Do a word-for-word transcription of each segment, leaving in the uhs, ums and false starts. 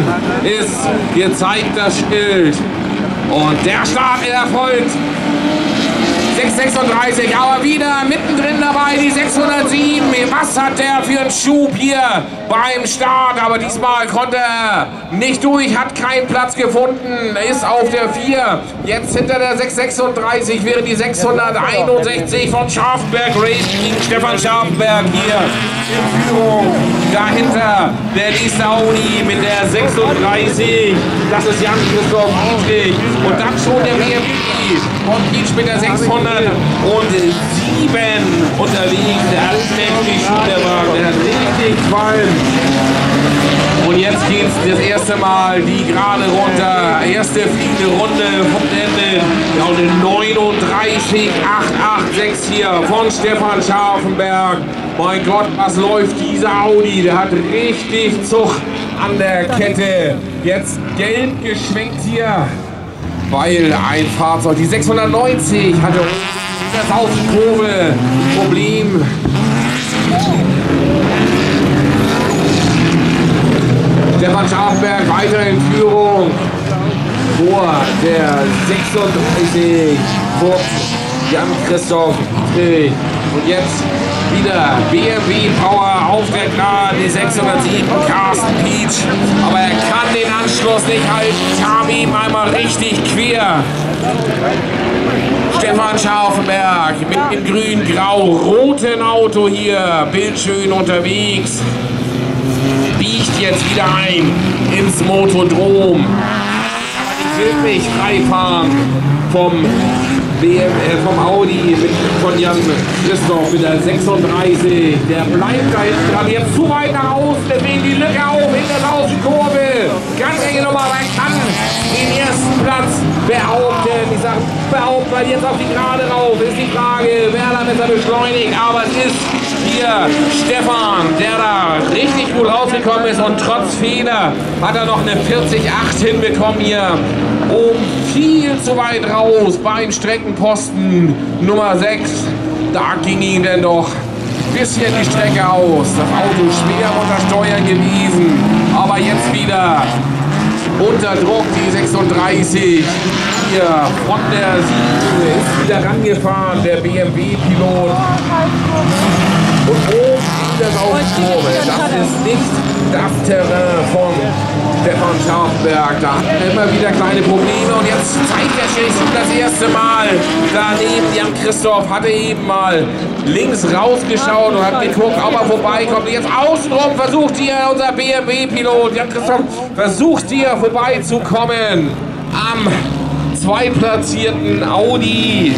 ist gezeigt das Schild. Und der Start erfolgt. sechs sechsunddreißig, aber wieder mittendrin dabei die sechshundertsieben. Was hat der für einen Schub hier beim Start? Aber diesmal konnte er nicht durch, hat keinen Platz gefunden, ist auf der vier. Jetzt hinter der sechs sechsunddreißig wäre die sechshunderteinundsechzig von Scharfenberg Racing. Stefan Scharfenberg hier in Führung. Dahinter der nächste Audi mit der sechsunddreißig. Das ist Jan-Christoph Dietrich. Und dann schon der B M W von Pietsch mit der sechshundertsieben unterwegs. Der hat mächtig schon der Wagen. Der hat richtig Qualm. Und jetzt geht es das erste Mal die gerade runter. Erste fliegende Runde vom Ende. Ja, und eine neununddreißig Komma achthundertsechsundachtzig hier von Stefan Scharfenberg. Mein Gott, was läuft dieser Audi? Der hat richtig Zug an der Kette. Jetzt gelb geschwenkt hier, weil ein Fahrzeug, die sechshundertneunzig, hatte das Außenkurve Problem. Stefan Scharfenberg weiter in Führung vor der sechsunddreißig vor Jan-Christoph Dietrich. Und jetzt wieder B M W Power auf der Geraden, die sechshundertsieben, Carsten Pietsch. Aber er kann den Anschluss nicht halten. Kam ihm einmal richtig quer. Stefan Scharfenberg mit dem grün-grau-roten Auto hier, bildschön unterwegs. Biegt jetzt wieder ein ins Motodrom. Aber nicht wirklich freifahren vom B M W, vom Audi mit, von Jan Christoph mit der sechsunddreißig. Der bleibt da hinten dran, jetzt zu weit nach außen, deswegen die Lücke auf in der Außenkurve. Ganz enge Nummer, aber er kann den ersten Platz behaupten. Ich sage behaupten, weil jetzt auf die Gerade rauf ist die Frage, wer da besser beschleunigt. Aber es ist hier Stefan, der da richtig gut rausgekommen ist und trotz Fehler hat er noch eine vierzig Komma acht hinbekommen hier. Um viel zu weit raus beim Streckenposten Nummer sechs. Da ging ihn denn doch ein bisschen die Strecke aus. Das Auto schwer unter Steuern gewesen. Aber jetzt wieder unter Druck die sechsunddreißig. Hier von der sieben ist wieder rangefahren, der B M W-Pilot. Und oben das Außenkurve. Das ist nicht das Terrain von Stefan Scharfenberg. Da hat er immer wieder kleine Probleme. Und jetzt zeigt der Schiedsrichter das erste Mal. Daneben Jan-Christoph hatte eben mal links rausgeschaut und hat geguckt, ob er vorbeikommt. Jetzt außenrum versucht hier unser B M W-Pilot. Jan-Christoph versucht hier vorbeizukommen am zweitplatzierten Audi.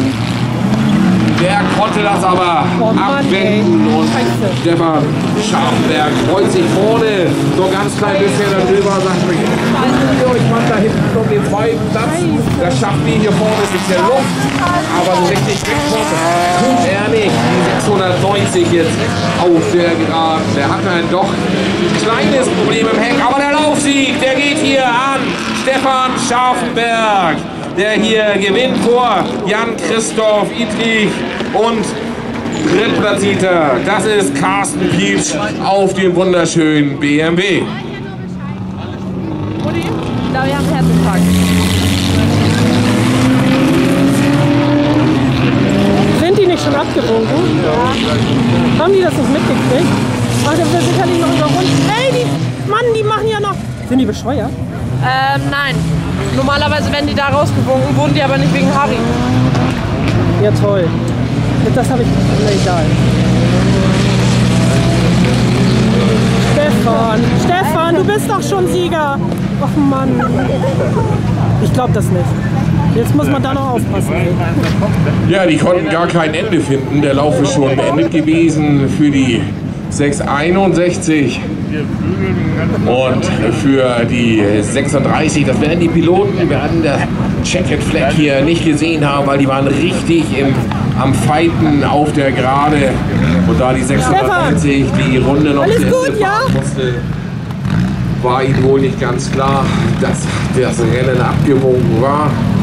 Der konnte das aber oh Mann, abwenden und Stefan Scharfenberg freut sich vorne so ganz klein bisschen darüber und sagt, ich mache da hinten um den zweiten Platz. Das schafft ihn hier vorne, es ist der Luft, aber so richtig wegkommt tut er nicht. Die sechshundertneunzig jetzt auf der Geraden. Der hat ein doch kleines Problem im Heck, aber der Laufsieg, der geht hier an Stefan Scharfenberg, der hier gewinnt vor Jan-Christoph Dietrich und Drittplatzierter. Das ist Carsten Pietsch auf dem wunderschönen B M W. Da wir haben Herzinfarkt. Sind die nicht schon abgewunken? Ja. Haben die das nicht mitgekriegt? Ach, der wird sicherlich noch überrunden. Ey, die Mann, die machen ja noch. Sind die bescheuert? Ähm, nein. Normalerweise werden die da rausgewunken, wurden die aber nicht wegen Harry. Ja, toll. Das habe ich. Na, egal. Stefan, Stefan, du bist doch schon Sieger. Ach Mann. Ich glaube das nicht. Jetzt muss man da noch aufpassen. Ja, die konnten gar kein Ende finden. Der Lauf ist schon beendet gewesen für die sechs einundsechzig. Und für die sechsunddreißig, das werden die Piloten, wir werden der Checkered Flag hier nicht gesehen haben, weil die waren richtig im, am Fighten auf der Gerade. Und da die sechshundertneunzig die Runde noch alles gut, ja? musste, war ihnen wohl nicht ganz klar, dass das Rennen abgewunken war.